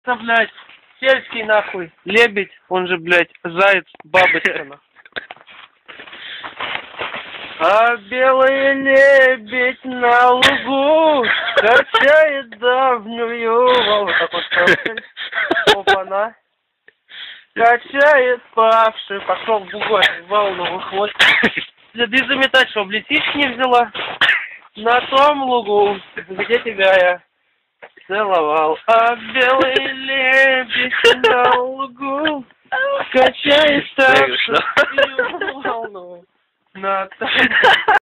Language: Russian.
Блядь, сельский нахуй, лебедь, он же, блядь, заяц, бабочка, нахуй. А белый лебедь на лугу качает давнюю волну. Так вот, опа-на. Качает павший, пошел в бугой, волну выходит. Следы заметать, чтоб лисички не взяла. На том лугу, где тебя я целовал. А белый лебедь на лугу качает павшую волну. На